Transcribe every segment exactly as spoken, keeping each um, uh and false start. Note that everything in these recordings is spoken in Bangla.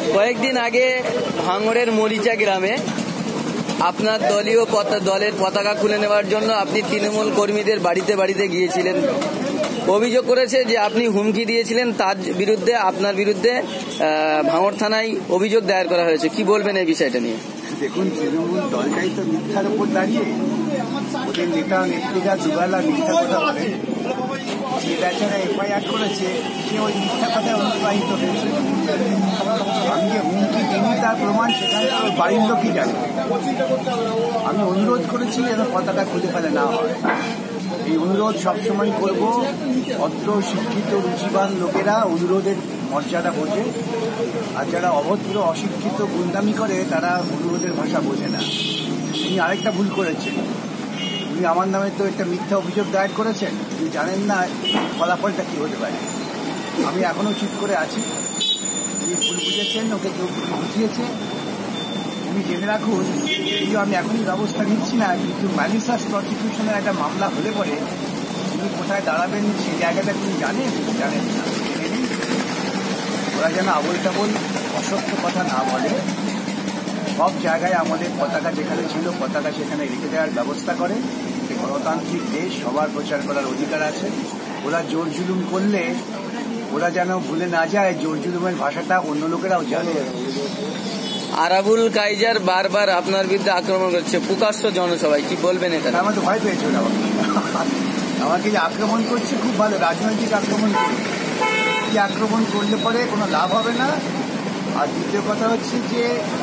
কয়েকদিন আগে ভাঙড়ের মরিচা গ্রামে আপনার দলীয় দলের পতাকা খুলে নেওয়ার জন্য আপনি তৃণমূল কর্মীদের বাড়িতে বাড়িতে গিয়েছিলেন। অভিযোগ করেছে যে আপনি হুমকি দিয়েছিলেন, তার বিরুদ্ধে আপনার বিরুদ্ধে ভাঙড় থানায় অভিযোগ দায়ের করা হয়েছে। কি বলবেন এই বিষয়টা নিয়ে? দেখুন, তৃণমূল দলটাই তো মিথ্যার উপর দাঁড়িয়ে, ওদের নেতা নেত্রীরা দুবেলা মিথ্যা কথা বলে। যে বেচারা এফআইআর করেছে সে ওই মিথ্যা কথায় অনুপ্রাণিত হয়েছে। আমি যে হুমকি দিইনি তার প্রমাণ সেখানে ওর বাড়ির লোকই জানে। আমি অনুরোধ করেছি যেন পতাকা খুলে ফেলে না হয়। এই অনুরোধ সবসময় করব। অত্র শিক্ষিত রুচিবান লোকেরা অনুরোধের মর্যাদা বোঝে, আর যারা অভদ্র অশিক্ষিত গুন্ডামি করে তারা অনুরোধের ভাষা বোঝে না। উনি আরেকটা ভুল করেছেন, উনি আমার নামে তো একটা মিথ্যা অভিযোগ দায়ের করেছেন। উনি জানেন না ফলাফলটা কি হতে পারে। আমি এখনো চুপ করে আছি। উনি ভুল বুঝেছেন, ওকে কেউ বুঝিয়েছে। উনি জেনে রাখুন, যদিও আমি এখনই ব্যবস্থা নিচ্ছি না, কিন্তু ম্যালিশিয়াস প্রসিকিউশনের একটা মামলা হলে পরে উনি কোথায় দাঁড়াবেন সেই জায়গাটা তিনি জানেন জানেন না জেনে নিন। ওরা যেন আবল তাবল অসত্য কথা না বলে। সব জায়গায় আমাদের পতাকা যেখানে ছিল পতাকা সেখানে রেখে দেওয়ার ব্যবস্থা করে। গণতান্ত্রিক দেশ, সবার প্রচার করার অধিকার আছে। ওরা জোর জুলুম করলে ওরা যেন ভুলে না যায় জোর জুলুমের ভাষাটা অন্য লোকেরাও জানে। আরাবুল কাইজার বারবার আপনার বিরুদ্ধে আক্রমণ করছে প্রকাশ্য জনসভায়, কি বলবেন এটা? আমার তো ভয় পেয়েছে না, আমাকে যে আক্রমণ করছে খুব ভালো, রাজনৈতিক আক্রমণ করছে। কি আক্রমণ করলে পরে কোনো লাভ হবে না। আর দ্বিতীয় কথা হচ্ছে যে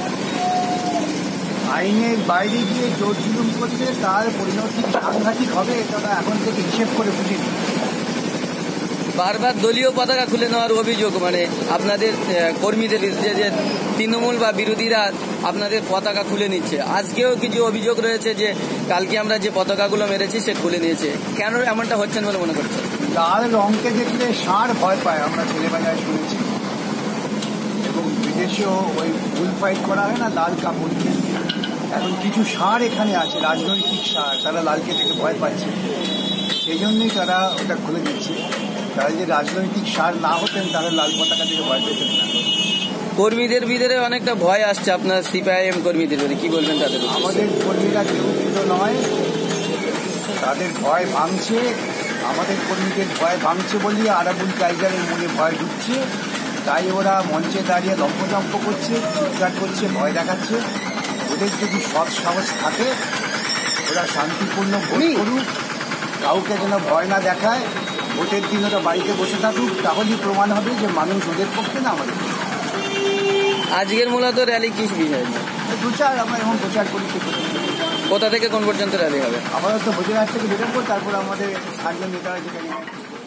আইনের বাইরে গিয়ে জোর জুলুম করছে, তার পরিণতি সাংঘাতিক হবে। এটা এখন থেকে হিসেব করে বুঝিনি। বারবার দলীয় পতাকা খুলে নেওয়ার অভিযোগ, মানে আপনাদের কর্মীদের বিরুদ্ধে যে তৃণমূল বা বিরোধীরা আপনাদের পতাকা খুলে নিচ্ছে। আজকেও কিছু অভিযোগ রয়েছে যে কালকে আমরা যে পতাকাগুলো মেরেছি সে খুলে নিয়েছে। কেন এমনটা হচ্ছেন বলে মনে করছেন? লাল রঙকে দেখলে ষাঁড় ভয় পায়, আমরা ছেলেবেলায় শুনেছি। এবং বিদেশেও ওই বুল ফাইট করা হয় না লাল কাপড় দিয়ে। এখন কিছু ষাঁড় এখানে আছে, রাজনৈতিক ষাঁড়, তারা লালকে দেখে ভয় পাচ্ছে। সেই জন্যই তারা ওটা খুলে দিচ্ছে। তারা যে রাজনৈতিক ষাঁড় না হতেন তাহলে লাল পতাকা থেকে ভয় পেতেন না। কর্মীদের ভিতরে অনেকটা ভয় আসছে আপনার সিপিআইএম কর্মীদের, কি বলবেন তাদের? আমাদের কর্মীরা কেউ ভীত নয়, তাদের ভয় ভাঙছে। আমাদের কর্মীদের ভয় ভাঙছে বলিয়ে আরাবুল কাইজারের মনে ভয় ঢুকছে। তাই ওরা মঞ্চে দাঁড়িয়ে লম্পজম্প করছে, চিৎকার করছে, ভয় দেখাচ্ছে। ওদের যদি সৎ সাহস থাকে ওরা শান্তিপূর্ণ ভোট করুক, কাউকে যেন ভয় না দেখায়। ভোটের দিন ওরা বাড়িতে বসে থাকুক, তাহলেই প্রমাণ হবে যে মানুষ ওদের পক্ষে না আমাদের। আজকের মূলত র্যালি কি বিষয়? প্রচার, আমরা এখন প্রচার করি। কোথা থেকে কোন পর্যন্ত র্যালি হবে? আমাদের তো ভোজনহাট থেকে বেরোবো, তারপর আমাদের স্থানীয় নেতারা যেখানে